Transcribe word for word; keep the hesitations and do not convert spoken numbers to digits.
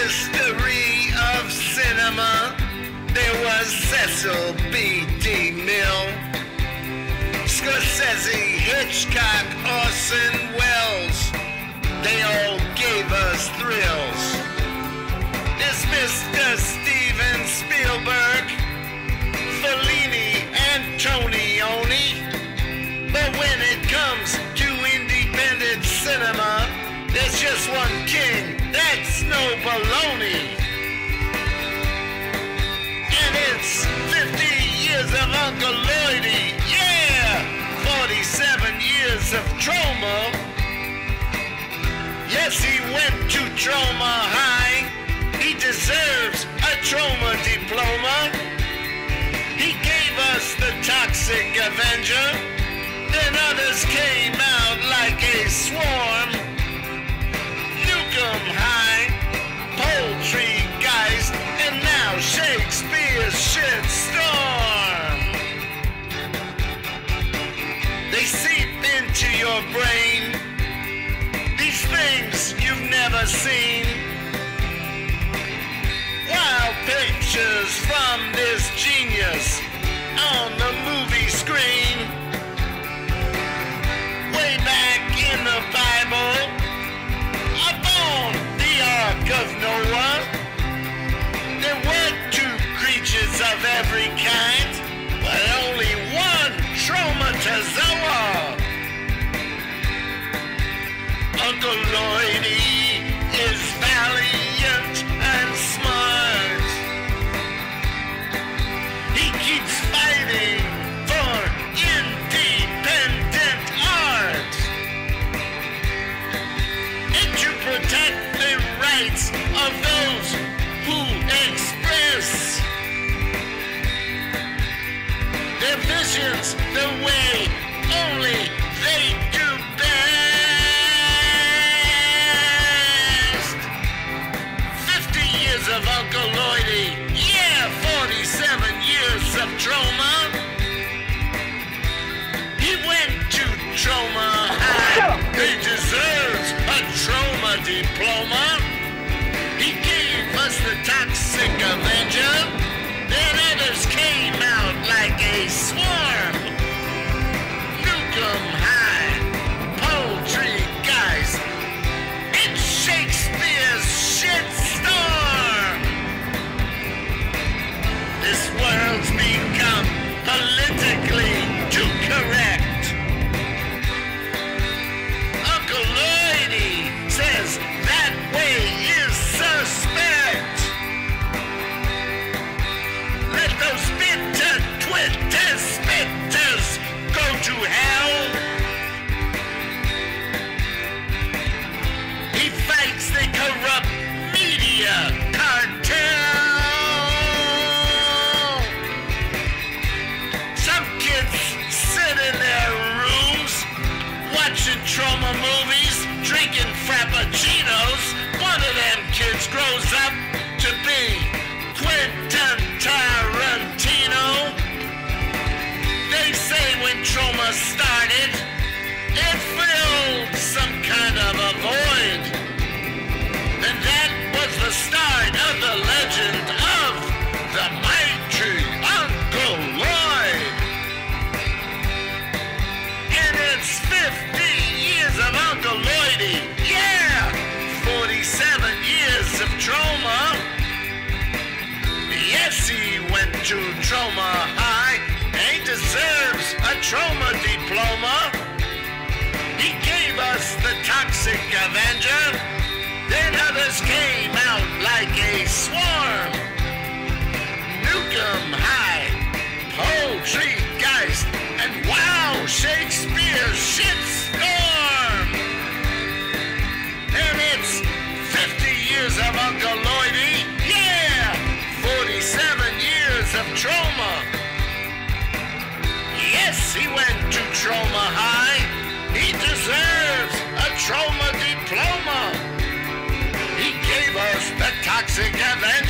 mystery of cinema. There was Cecil B. DeMille, Scorsese, Hitchcock, Orson Welles. They all gave us thrills. There's Mister Steven Spielberg, Fellini, Antonioni. But when it comes to independent cinema, there's just one king, that's no baloney. And it's fifty years of Uncle Lloydie, yeah! forty-seven years of Troma. Yes, he went to Troma High. He deserves a Troma diploma. He gave us the Toxic Avenger. Then others came out like a swarm. Nukem High, Poultrygeist, and now Shakespeare's shitstorm. They seep into your brain, these things you've never seen. Wild pictures from this genius on the movie screen. Way back in the Bible, upon the Ark of Noah, there were two creatures of every kind, but only one Tromatozoa. Uncle Lloydie is valiant and smart. He keeps fighting for independent art and to protect the rights of those who express their visions the way only they do best. Fifty years of Uncle Lloydie, yeah, forty-seven years of Troma. He went to Troma High. He deserves a Troma diploma. He gave us the Toxic Avenger. Then others came out like a swarm. Nukem High, Poultrygeist, and Shakespeare's shitstorm. This world's become politically too correct. Uncle Lloydie says that way is suspect. Let those bitter Twitter spitters go to hell. He fights the corrupt media cartel. Some kids sit in their rooms watching Troma movies, drinking frappuccinos. One of them kids grows up to be Quentin Tarantino. They say when Troma started, it filled some kind of a void. And that was the start of the legend of the mighty Uncle Lloyd. And it's fifty years of Uncle Lloydie, yeah, forty-seven years of Troma. Yes, he went to Troma High and deserves a Troma diploma. He gave us the Toxic Avenger. Then others came out like a swarm. Nukem High, Poultrygeist, and wow, Shakespeare's shitstorm. And it's fifty years of Uncle Lloydie, yeah, forty-seven years of Troma. Yes, he went to Troma High. He deserves a Troma diploma. He gave us the Toxic Avenger.